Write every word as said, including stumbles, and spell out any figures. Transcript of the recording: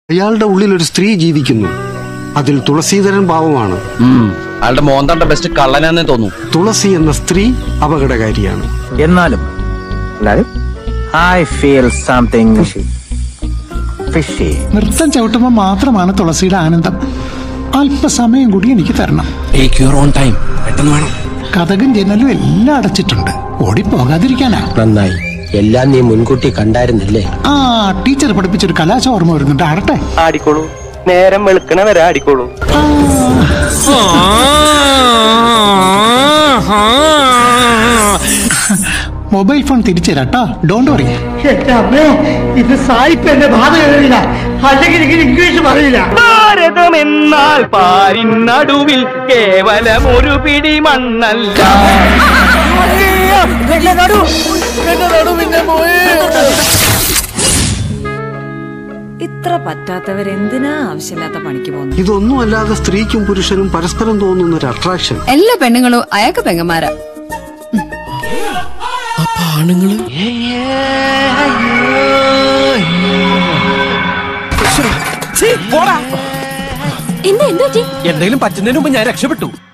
അയാളുടെ ഉള്ളിൽ ഒരു സ്ത്രീ ജീവിക്കുന്നു. അതിൽ തുളസീധരൻ പാവമാണ്. അയാളുടെ മോന്തണ്ട ബെസ്റ്റ് കള്ളനാന്നേ തോന്നുന്നു. തുളസി എന്ന സ്ത്രീ അപകടകാരിയാണ്. എന്നാലും ഐ ഫീൽ സംതിങ് ഫിഷി. നൃത്തം ചവിട്ടുമ്പോൾ മാത്രമാണ് തുളസിയുടെ ആനന്ദം. അല്പസമയം കൂടി എനിക്ക് തരണം. കഥകും ജനലും എല്ലാം അടച്ചിട്ടുണ്ട്. ഓടിപ്പോകാതിരിക്കാനാ. നന്നായി, എല്ലാം നീ മുൻകൂട്ടി കണ്ടായിരുന്നില്ലേ? ആ ടീച്ചർ പഠിപ്പിച്ചൊരു കലാശ ഓർമ്മ വരുന്നുണ്ട്. ആടട്ടെ, ആടിക്കോളൂ. നേരം വെളുക്കണ വരെ ആടിക്കോളൂ. മൊബൈൽ ഫോൺ തിരിച്ചു തരാട്ടോ. Don't worry. ഇത് സായിപ്പിന്റെ ബാധ കഴിയില്ല. അല്ലെങ്കിൽ ഇംഗ്ലീഷ് പറയില്ല. ഭാരതമെന്നാൽ പാരിൻ നടുവിൽ കേവലം ഒരു പിടി മണ്ണല്ല. ഇത്ര പറ്റാത്തവരെന്തിനാ ആവശ്യമില്ലാത്ത പണിക്ക് പോകുന്നു? ഇതൊന്നും അല്ലാതെ സ്ത്രീക്കും പുരുഷനും പരസ്പരം തോന്നുന്ന ഒരു അട്രാക്ഷൻ. എല്ലാ പെണ്ണുങ്ങളും അയാൾക്ക് പെങ്ങന്മാരാ. എന്തെങ്കിലും പറ്റുന്നതിന് മുമ്പ് ഞാൻ രക്ഷപ്പെട്ടു.